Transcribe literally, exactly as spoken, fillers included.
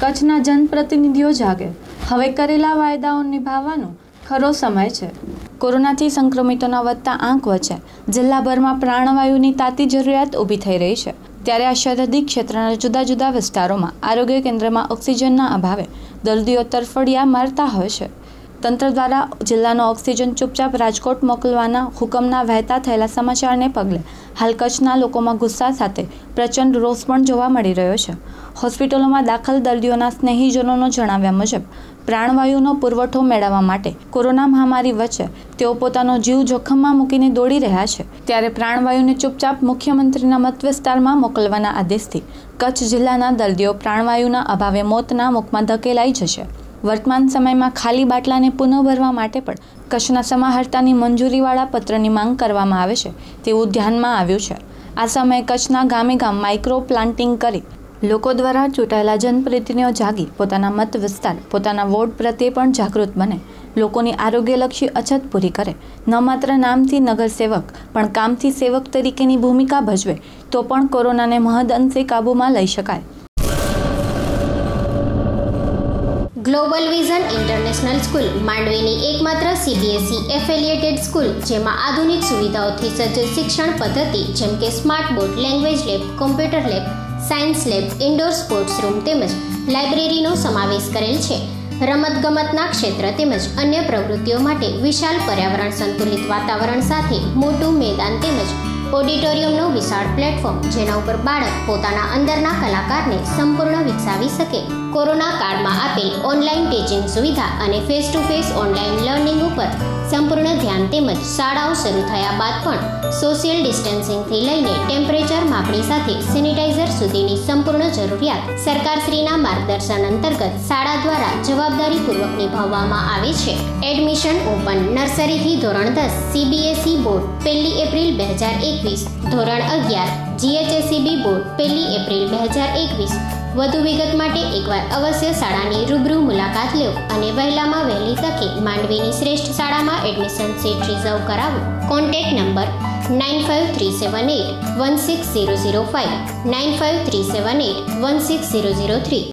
કચ્છના જનપ્રતિનિધિઓ જાગે, હવે કરેલા વાયદાઓ નિભાવવાનો ખરો સમય છે। કોરોનાથી સંક્રમિતોના વધતા આંક વચ્ચે જિલ્લાભરમાં પ્રાણવાયુની તાતી જરૂરિયાત ઊભી થઈ રહી છે। ત્યારે આ સરહદી ક્ષેત્રના જુદા જુદા વિસ્તારોમાં આરોગ્ય કેન્દ્રમાં ઓક્સિજનના અભાવે દર્દીઓ તરફડિયા મારતા હોય છે। તંત્ર દ્વારા જિલ્લાનો ઓક્સિજન ચૂપચાપ રાજકોટ મોકલવાના હુકમના વહેતા થયેલા સમાચારને પગલે હાલ કચ્છના લોકોમાં ગુસ્સા સાથે પ્રચંડ રોષ પણ જોવા મળી રહ્યો છે। હોસ્પિટલોમાં દાખલ દર્દીઓના સ્નેહીજનોનો જણાવ્યા મુજબ પ્રાણવાયુનો પુરવઠો મેળવવા માટે કોરોના મહામારી વચ્ચે તેઓ પોતાનો જીવ જોખમમાં મૂકીને દોડી રહ્યા છે। ત્યારે પ્રાણવાયુને ચૂપચાપ મુખ્યમંત્રીના મત વિસ્તારમાં મોકલવાના આદેશથી કચ્છ જિલ્લાના દર્દીઓ પ્રાણવાયુના અભાવે મોતના મુખમાં ધકેલાઈ જશે। વર્તમાન સમયમાં ખાલી બાટલાને પુનઃ ભરવા માટે પણ કચ્છના સમાહર્તાની મંજૂરીવાળા પત્રની માંગ કરવામાં આવે છે તેવું ધ્યાનમાં આવ્યું છે। આ સમયે કચ્છના ગામે ગામ માઇક્રો પ્લાન્ટિંગ કરી લોકો દ્વારા ચૂંટાયેલા જનપ્રતિનિધિઓ જાગી પોતાના મત વિસ્તાર પોતાના વોર્ડ પ્રત્યે પણ જાગૃત બને, લોકોની આરોગ્યલક્ષી અછત પૂરી કરે, ન માત્ર નામથી નગરસેવક પણ કામથી સેવક તરીકેની ભૂમિકા ભજવે તો પણ કોરોનાને મહદઅંશે કાબૂમાં લઈ શકાય। ગ્લોબલ વિઝન ઇન્ટરનેશનલ સ્કૂલ માંડવીની એકમાત્ર સીબીએસઈ એફિલિએટેડ સ્કૂલ, જેમાં આધુનિક સુવિધાઓથી સજ્જ શિક્ષણ પદ્ધતિ જેમ કે smart board, language lab, computer lab, science lab, indoor sports room તેમજ લાઇબ્રેરીનો સમાવેશ કરેલ છે। રમતગમતના ક્ષેત્ર તેમજ અન્ય પ્રવૃત્તિઓ માટે વિશાળ પર્યાવરણ સંતુલિત વાતાવરણ સાથે મોટું મેદાન તેમજ ઓડિટોરિયમનો વિશાળ પ્લેટફોર્મ, જેના ઉપર બાળક પોતાના અંદરના કલાકારને સંપૂર્ણ વિકસાવી શકે। કોરોના કાળમાં આપેલ ઓનલાઈન ટીચિંગ સુવિધા અને face to face online learning ઉપર સંપૂર્ણ ધ્યાન તેમજ શાળાઓ શરૂ થયા બાદ પણ સોશિયલ ડિસ્ટન્સિંગથી લઈને ટેમ્પરેચર માપણી સાથે સેનિટાઈઝર સુધીની સંપૂર્ણ જરૂરિયાત સરકારશ્રીના માર્ગદર્શન અંતર્ગત શાળા દ્વારા જવાબદારીપૂર્વક નિભાવવામાં આવે છે। એડમિશન ઓપન નર્સરીથી ધોરણ દસ સીબીએસઈ બોર્ડ પહેલી એપ્રિલ બે હજાર એકવીસ, ધોરણ અગિયાર જીએચએસઈબી બોર્ડ પહેલી એપ્રિલ બે હજાર એકવીસ। વધુ વિગત માટે એકવાર અવશ્ય શાળાની રૂબરૂ મુલાકાત લો અને વહેલામાં વહેલી તકે માંડવીની શ્રેષ્ઠ શાળામાં એડમિશન સીટ રિઝર્વ કરાવો। Contact number nine five three seven eight one six zero zero five, nine five three seven eight one six zero zero three.